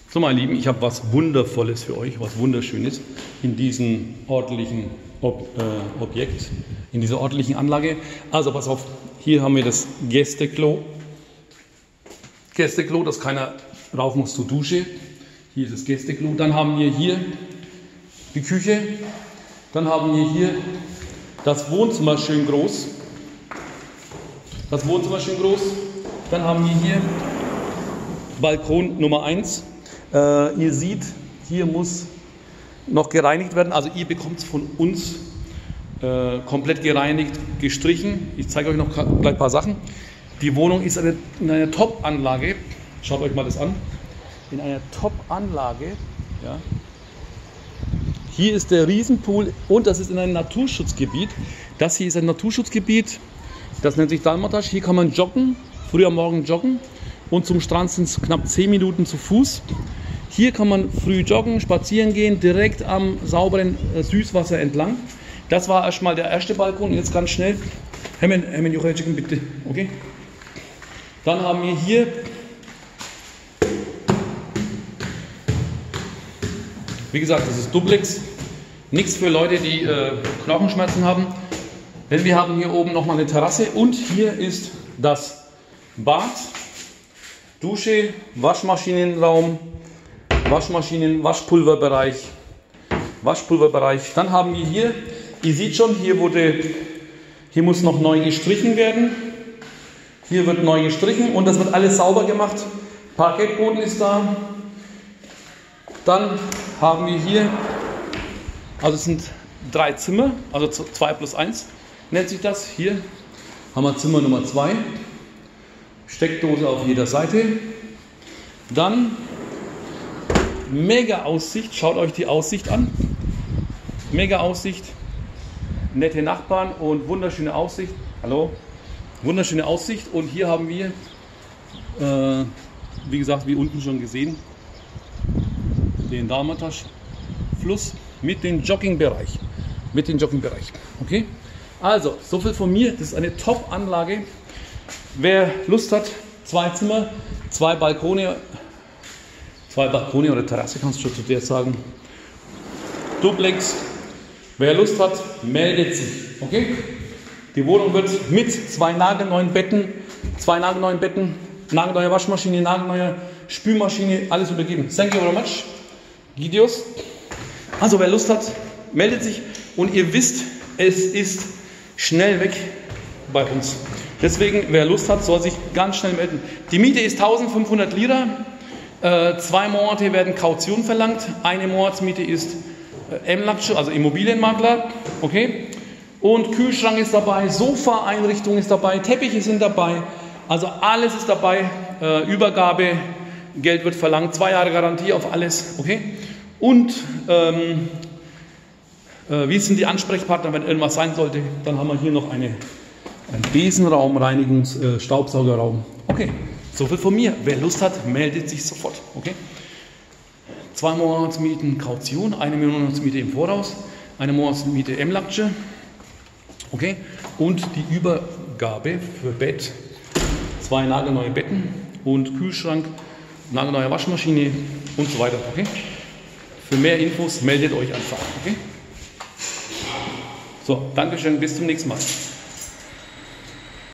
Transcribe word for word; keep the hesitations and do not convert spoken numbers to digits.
So, meine Lieben, ich habe was Wundervolles für euch, was Wunderschönes in diesem ordentlichen Ob, äh, Objekt, in dieser ordentlichen Anlage. Also pass auf, hier haben wir das Gästeklo. Gästeklo, dass keiner rauf muss zur Dusche. Hier ist das Gästeklo. Dann haben wir hier die Küche. Dann haben wir hier das Wohnzimmer schön groß. Das Wohnzimmer schön groß. Dann haben wir hier Balkon Nummer eins. Äh, ihr seht, hier muss noch gereinigt werden. Also ihr bekommt es von uns äh, komplett gereinigt, gestrichen. Ich zeige euch noch gleich ein paar Sachen. Die Wohnung ist eine, in einer Top-Anlage. Schaut euch mal das an. In einer Top-Anlage. Ja. Hier ist der Riesenpool und das ist in einem Naturschutzgebiet. Das hier ist ein Naturschutzgebiet. Das nennt sich Dalmatasch. Hier kann man joggen, früh am Morgen joggen. Und zum Strand sind es knapp zehn Minuten zu Fuß. Hier kann man früh joggen, spazieren gehen, direkt am sauberen Süßwasser entlang. Das war erstmal der erste Balkon. Jetzt ganz schnell. Hemen, Hemen, Juchajczyk, bitte. Okay. Dann haben wir hier wie gesagt, das ist Duplex. Nichts für Leute, die äh, Knochenschmerzen haben. Denn wir haben hier oben nochmal eine Terrasse und hier ist das Bad, Dusche, Waschmaschinenraum, Waschmaschinen, Waschpulverbereich, Waschpulverbereich. Dann haben wir hier, ihr seht schon, hier wurde, hier muss noch neu gestrichen werden. Hier wird neu gestrichen und das wird alles sauber gemacht. Parkettboden ist da. Dann haben wir hier, also es sind drei Zimmer, also zwei plus eins nennt sich das. Hier haben wir Zimmer Nummer zwei, Steckdose auf jeder Seite. Dann mega Aussicht, schaut euch die Aussicht an. Mega Aussicht, nette Nachbarn und wunderschöne Aussicht. Hallo, wunderschöne Aussicht. Und hier haben wir, äh, wie gesagt, wie unten schon gesehen, den Dalmatasch-Fluss mit dem Joggingbereich. Mit dem Joggingbereich. Okay? Also, so viel von mir. Das ist eine Top-Anlage. Wer Lust hat, zwei Zimmer, zwei Balkone, zwei Balkone oder Terrasse, kannst du schon zu der sagen. Duplex. Wer Lust hat, meldet sich. Okay? Die Wohnung wird mit zwei nagelneuen Betten, zwei nagelneuen Betten, nagelneue Waschmaschine, nagelneue Spülmaschine, alles übergeben. Thank you very much. Gideos. Also wer Lust hat, meldet sich und ihr wisst, es ist schnell weg bei uns. Deswegen, wer Lust hat, soll sich ganz schnell melden. Die Miete ist eintausendfünfhundert Lira. Äh, zwei Monate werden Kaution verlangt. Eine Monatsmiete ist äh, Emlakçı, also Immobilienmakler. Okay? Und Kühlschrank ist dabei, Sofa-Einrichtung ist dabei, Teppiche sind dabei. Also alles ist dabei. Äh, Übergabe. Geld wird verlangt, zwei Jahre Garantie auf alles, okay? Und ähm, äh, wie sind die Ansprechpartner, wenn irgendwas sein sollte? Dann haben wir hier noch eine, einen Besenraum, Reinigungs-, äh, Staubsaugerraum. Okay, so viel von mir. Wer Lust hat, meldet sich sofort, okay? Zwei Monatsmieten Kaution, eine Monatsmiete im Voraus, eine Monatsmiete Emlakçı, okay? Und die Übergabe für Bett, zwei nagelneue Betten und Kühlschrank, nagelneue Waschmaschine und so weiter, okay? Für mehr Infos meldet euch einfach, okay? So, Dankeschön, bis zum nächsten Mal.